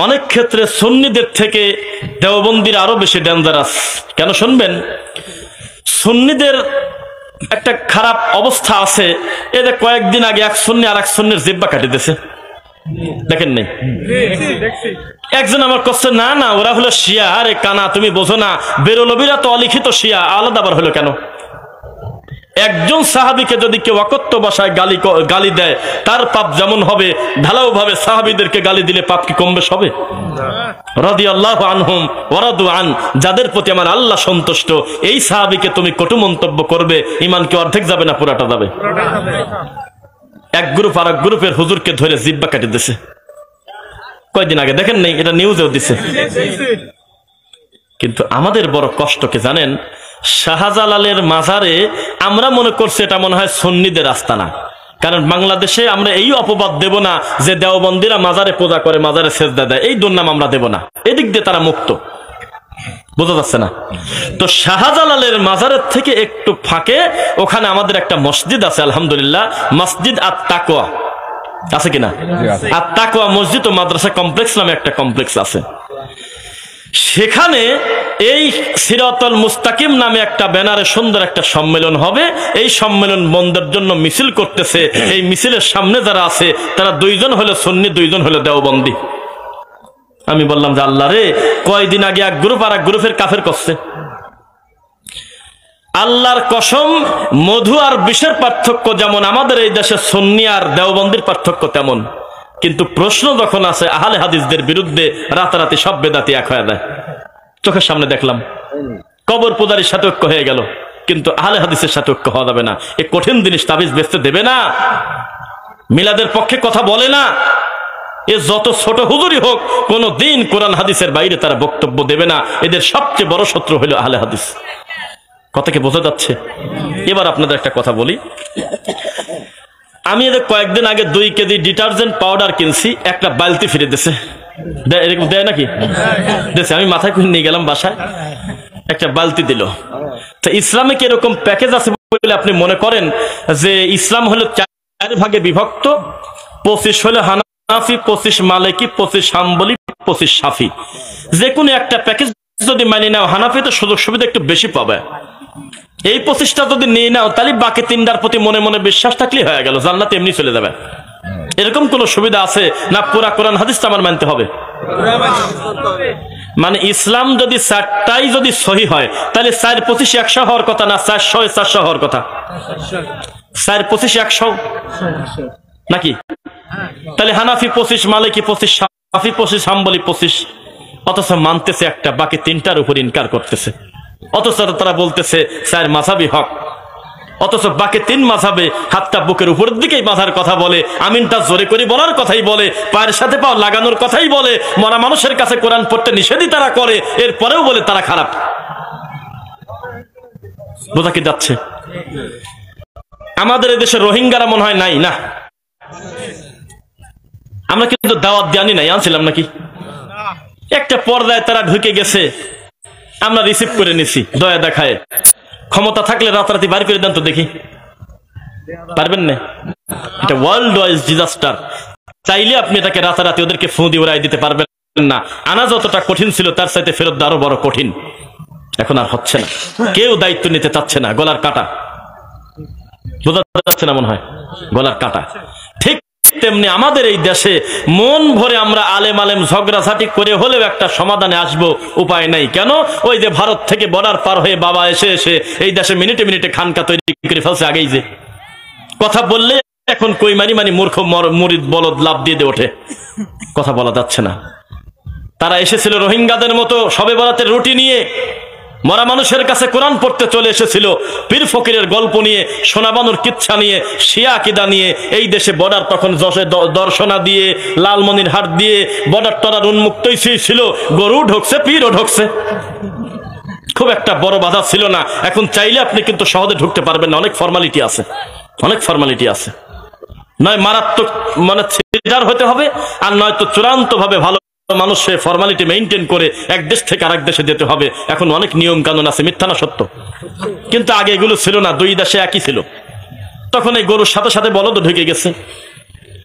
অনেক ক্ষেত্রে সুন্নিদের থেকে দেওবন্দির আরো বেশি ডেঞ্জারাস। কেন শুনবেন? সুন্নিদের একটা খারাপ অবস্থা আছে, এদের কয়েকদিন আগে এক সুন্নি আর এক সুন্নির জিব্বা কাটি দিয়েছে, দেখেন নাই? একজন আমার কষ্ট, না না ওরা হলো শিয়া। আরে কানা, তুমি বোঝো না, বেরলবিরা তো অলিখিত শিয়া, আলাদা আবার হলো কেন? একজন সাহাবীকে যদি কেউ অকথ্য ভাষায় গালি দেয়, তার পাপ যেমন হবে, ঢালাও ভাবে সাহাবীদেরকে গালি দিলে পাপ কি কম বেশ হবে? রাদিয়াল্লাহু আনহুম ওয়া রাদু আন, যাদের প্রতি আমার আল্লাহ সন্তুষ্ট, এই সাহাবীকে তুমি কটু মন্তব্য করবে, ঈমান কি অর্ধেক যাবে না পুরাটা যাবে? এক গ্রুপ আর এক গ্রুপের হুজুরকে ধরে জিব্বা কাটি দিয়েছে কয়েকদিন আগে, দেখেন নাই? এটা নিউজেও দিছে। কিন্তু আমাদের বড় কষ্ট কি জানেন? শাহজালালের মাজারে আমরা মনে করছি এটা মনে হয় সুন্নিদের আস্তানা, কারণ বাংলাদেশে আমরা এই অপবাদ দেব না যে দেওবন্দিরা মাজারে পূজা করে, মাজারে সেজদা দেয়, এই দুর্নাম আমরা দেব না, এদিক দিয়ে তারা মুক্ত। বোঝা যাচ্ছে না? তো শাহজালালের মাজারের থেকে একটু ফাঁকে ওখানে আমাদের একটা মসজিদ আছে, আলহামদুলিল্লাহ, মসজিদ আত-তাকওয়া আছে কিনা? আত-তাকওয়া মসজিদ ও মাদ্রাসা কমপ্লেক্স নামে একটা কমপ্লেক্স আছে। সেখানে এই সিরাতুল মুস্তাকিম নামে একটা ব্যানারে সুন্দর একটা সম্মেলন হবে। এই সম্মেলন বন্ধের জন্য মিছিল করতেছে। এই মিছিলের সামনে যারা আছে তারা দুইজন হলো সুন্নি, দুইজন হলো দেওবন্দি। আমি বললাম যে আল্লাহ রে, কয়দিন আগে এক গ্রুপ আর এক গ্রুপের কাফের করছে। আল্লাহর কসম, মধু আর বিষের পার্থক্য যেমন আমাদের এই দেশে সুন্নি আর দেওবন্দির পার্থক্য তেমন। কিন্তু প্রশ্ন যখন আছে আহলে হাদিসদের বিরুদ্ধে, রাতারাতি সব বেদাতি এক হয়ে যায়। চোখের সামনে দেখলাম, কবর পূজারীর সাথে ঐক্য হয়ে গেল, কিন্তু আহলে হাদিসের সাথে ঐক্য হওয়া যাবে না। এই কঠিন জিনিস তাবিজ বেচতে দেবে না, মিলাদের পক্ষে কথা বলে না। এ যত ছোট হুজুরই হোক, কোন দিন কোরআন হাদিসের বাইরে তারা বক্তব্য দেবে না। এদের সবচেয়ে বড় শত্রু হলো আহলে হাদিস। কথা কি বোঝা যাচ্ছে? এবার আপনাদের একটা কথা বলি। আমি এদের কয়েকদিন আগে 2 কেজি ডিটারজেন্ট পাউডার কিনছি, একটা বালতি ফিরে দিছে। এরকম দেয় নাকি? দিয়েছে। আমি মাথায় করে নিয়ে গেলাম বাসায়, একটা বালতি দিল। তো ইসলামে কি এরকম প্যাকেজ আছে বলে আপনি মনে করেন যে ইসলাম হলো 4 ভাগে বিভক্ত? 25 হলো হানাফি, 25 মালিকি, 25 হাম্বলি, 25 শাফি। যে কোনো একটা প্যাকেজ যদি মানি নাও, হানাফিতে সুযোগ সুবিধা একটু বেশি পাবে। এই 25টা যদি নিয়ে নাও, তাহলে বাকি 3টার প্রতি মনে মনে বিশ্বাস থাকলেই হয়ে গেল, জান্নাতে এমনি চলে যাবে। এরকম কোন সুবিধা আছে না? পুরা কোরআন হাদিসটা আমার মানতে হবে। মানে ইসলাম যদি 4টাই যদি সহি হয়, তাহলে 4 25 100 হওয়ার কথা না, 400 400 হওয়ার কথা। 4 25 100 নাকি? তাহলে হানাফি 25, মালিকি 25, শাফি 25, হাম্বলি 25, অথচ মানতেছে একটা, বাকি 3টার উপর ইনকার করতেছে। অথচ তারা বলতেছে 4 মাযহাবই হক, অথচ বাকি 3 মাযহাবে হাতটা বুকের উপরের দিকেই বাঁধার কথা বলে, আমিনটা জোরে করে বলার কথাই বলে, পায়ের সাথে পাও লাগানোর কথাই বলে, মরা মানুষের কাছে কোরআন পড়তে নিষেধই তারা করে, এরপরেও বলে তারা খারাপ। বোঝা কি যাচ্ছে? আমাদের এদেশে রোহিঙ্গারা মনে হয় নাই না? আমরা কিন্তু দাওয়াত দিয়ে আনি নাই, আনছিলাম নাকি? একটা পর্যায়ে তারা ঢুকে গেছে, আমরা রিসিভ করে নিছি দয়া দেখায়। ক্ষমতা থাকলে রাতারাতি বাড়ি করে দেন তো দেখি, পারবেন না? এটা ওয়ার্ল্ড ওয়াইজ ডিজাস্টার। চাইলে আপনি এটাকে রাতারাতি ওদেরকে ফু দিয়ে উড়াই দিতে পারবেন না। আনা যতটা কঠিন ছিল, তার চাইতে ফেরত আরো বড় কঠিন। এখন আর হচ্ছে না, কেউ দায়িত্ব নিতে চাচ্ছে না। গলার কাটা, বোঝা যাচ্ছে না মনে হয়? গলার কাটা। ঠিক তেমনি আমাদের এই দেশে মন ভরে আমরা আলেম আলেম ঝগড়াঝাটি করে হলেও একটা সমাধানে আসবো, উপায় নাই। কেন? ওই যে ভারত থেকে বর্ডার পার হয়ে বাবা এসে এসে এই দেশে মিনিটে মিনিটে খানকা তৈরি করে ফেলছে। আগেই যে কথা বললে এখন কই মানি মূর্খ মুরিদ বলদ লাভ দিয়ে ওঠে, কথা বলা যাচ্ছে না। তারা এসেছিল রোহিঙ্গাদের মতো শবে বরাতের রুটি নিয়ে, মরা মানুষের কাছে কোরআন পড়তে চলে এসেছিল, পীর ফকিরের গল্প নিয়ে, সোনাবানুর কিচ্ছা নিয়ে, শিয়া আকিদা নিয়ে। এই দেশে বর্ডার তখন দর্শনা দিয়ে, লালমনির হাট দিয়ে বর্ডার টরার উন্মুক্তই ছিল। গরু ঢুকছে, পীরও ঢুকছে, খুব একটা বড় বাধা ছিল না। এখন চাইলে আপনি কিন্তু সহজে ঢুকতে পারবেন না, অনেক ফর্মালিটি আছে, অনেক ফর্মালিটি আছে। নয় মারাত্মক মানে থ্রিলার হতে হবে, আর নয়তো চূড়ান্ত ভাবে ভালো মানুষ ফর্মালিটি মেইনটেইন করে এক দেশ থেকে আরেক দেশে যেতে হবে। এখন অনেক নিয়ম কানুন আছে, মিথ্যা না সত্য? কিন্তু আগে এগুলো ছিল না, 2 দেশে একই ছিল। তখন এই গরুর সাথে সাথে বলদ ঢুকে গেছে।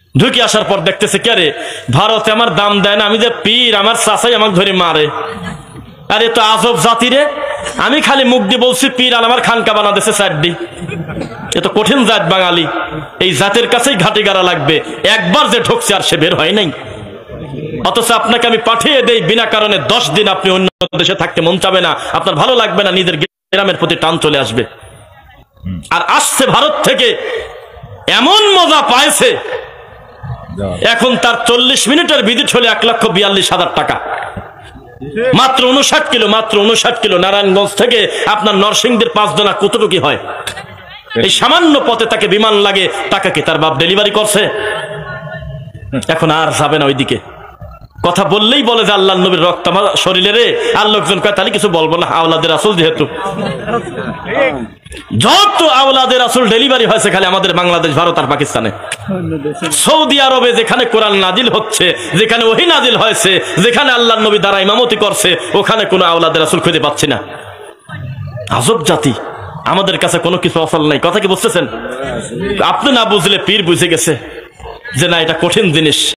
ঢুকে আসার পর দেখতেছে কে রে, ভারতে আমার দাম দেয় না, আমি যে পীর, আমার চাচাই আমাকে ধরে মারে। আরে তো আজব জাতি রে, আমি খালি মুখ দিয়ে বলছি পীর, আর আমার খানকা বানা দিয়েছে চারডি। এ তো কঠিন জাত বাঙালি, এই জাতের কাছেই ঘাটি গাড়া লাগবে। একবার যে ঢুকছে আর সে বের হয় নাই। অথচ আপনাকে আমি পাঠিয়ে দেই বিনা কারণে, 10 দিন আপনি অন্য দেশে থাকতে মন চাবে না, আপনার ভালো লাগবে না, নিজের গ্রামের প্রতি টান চলে আসবে। আর আসছে ভারত থেকে, এমন মজা পাইছে, এখন তার 40 মিনিটের ভিজিট হলে 1,42,000 টাকা। মাত্র 59 কিলো, মাত্র 59 কিলো। নারায়ণগঞ্জ থেকে আপনার নরসিংদীর 5 জনা কতটুকু হয়? এই সামান্য পথে তাকে বিমান লাগে, টাকা কি তার বাপ ডেলিভারি করছে? এখন আর যাবে না ওইদিকে। কথা বললেই বলে যে আল্লাহ নবীর রক্ত আমার শরীরে রে, আর লোকজন কয় তাহলে কিছু বলবো না, আওলাদের রাসূল যেহেতু। যত আওলাদের রাসূল ডেলিভারি হয়েছে খালি আমাদের বাংলাদেশ, ভারত আর পাকিস্তানে। সৌদি আরবে যেখানে কোরআন নাজিল হচ্ছে, যেখানে ওহী নাজিল হয়েছে, যেখানে আল্লাহ নবী দ্বারা ইমামতি করছে, ওখানে কোনো আওলাদের রাসূল খুঁজে পাচ্ছি না। আজব জাতি, আমাদের কাছে কোনো কিছু আসল নাই। কথা কি বুঝতেছেন? আপনি না বুঝলে পীর বুঝে গেছে যে না, এটা কঠিন জিনিস।